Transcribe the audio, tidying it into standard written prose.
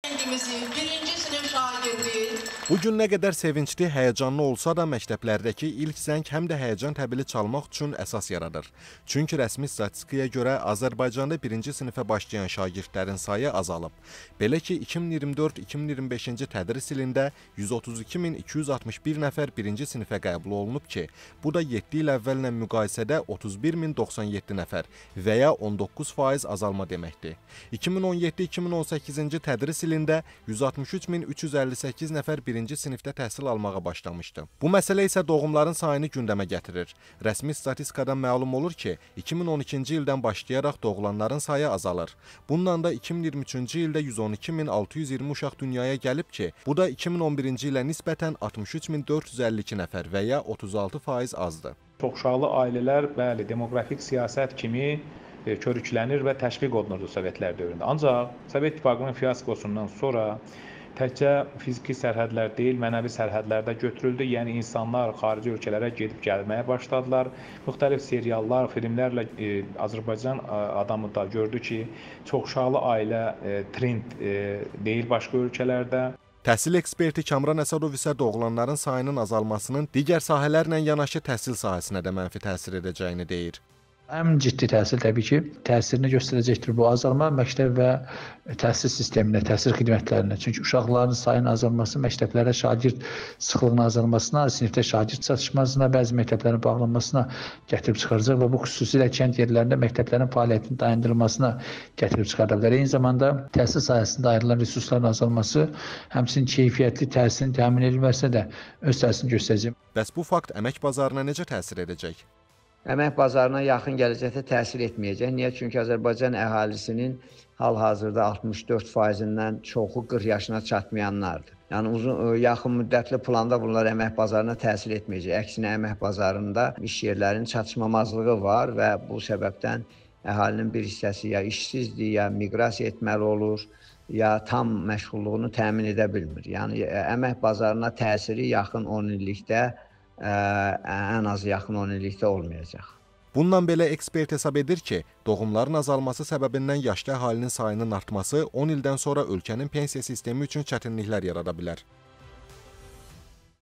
Birinci sınıf şagirdi. Bu gün nə qədər sevincli, həyəcanlı olsa da məktəblərdəki ilk zəng həm də həyəcan təbili çalmaq üçün əsas yaradır. Çünki rəsmi statistikaya görə Azərbaycanda birinci sinifə başlayan şagirdlərin sayı azalıb. Belə ki, 2024-2025-ci tədris ilində 132.261 nəfər birinci sinifə qəbul olunub ki, bu da 7 il əvvəllə müqayisədə 31.097 nəfər və ya 19% azalma deməkdir. 2017-2018-ci tədris ilində 163.358 nəfər birinci sinifdə təhsil almağa başlamışdı. Bu məsələ isə doğumların sayını gündəmə gətirir. Rəsmi statistikadan məlum olur ki, 2012-ci ildən başlayaraq doğulanların sayı azalır. Bununla da 2023-cü ildə 112.620 uşaq dünyaya gəlib ki, bu da 2011-ci ilə nisbətən 63.452 nəfər və ya 36% azdır. Çoxuşaqlı ailələr, bəli, demoqrafik siyasət kimi körüklənir və təşviq olunurdu Sovetlər dövründə. Ancaq Sovet İttifaqının fiaskosundan sonra təkcə fiziki sərhədlər deyil, mənəvi sərhədlər də götürüldü. Yəni insanlar xarici ölkələrə gedib gəlməyə başladılar. Müxtəlif seriallar, filmlərlə Azərbaycan adamı da gördü ki, çoxuşaqlı ailə trend deyil başqa ölkələrdə. Təhsil eksperti Kamran Əsədov isə doğulanların sayının azalmasının digər sahələrlə yanaşı təhsil sahəsinə də mənfi təsir edəcəyini deyir. Ən ciddi təsir təbii ki, təsirini göstərəcəkdir bu azalma məktəb və təhsil sisteminə, təhsil xidmətlərinə. Çünki uşaqların sayının azalması məktəblərə şagird sıxlığının azalmasına, sinifdə şagird çatışmasına, bəzi məktəblərin bağlanmasına gətirib çıxaracaq və bu xüsusilə kənd yerlərində məktəblərin fəaliyyətinin dayandırılmasına gətirib çıxarda bilər. Eyni zamanda təhsil sahəsində ayrılan resursların azalması həmçinin keyfiyyətli təhsilin təmin edilməsinə də öz təsirini göstərəcək. Bəs bu fakt əmək bazarına necə təsir edəcək? Əmək bazarına yaxın gələcəkdə təsir etməyəcək. Niyə? Çünki Azərbaycan əhalisinin hal-hazırda 64%-dən çoxu 40 yaşına çatmayanlardır. Yəni yaxın müddətli planda bunlar əmək bazarına təsir etməyəcək. Əksinə əmək bazarında iş yerlərinin çatışmamazlığı var və bu səbəbdən əhalinin bir hissəsi ya işsizdir, ya miqrasiya etməli olur, ya tam məşğulluğunu təmin edə bilmir. Yəni əmək bazarına təsiri yaxın 10 illikdə ən az yaxın 10 illikdə olmayacaq. Bundan belə ekspert hesab edir ki, doğumların azalması səbəbindən yaşlı əhalinin sayının artması 10 ildən sonra ölkənin pensiya sistemi üçün çətinliklər yarada bilər.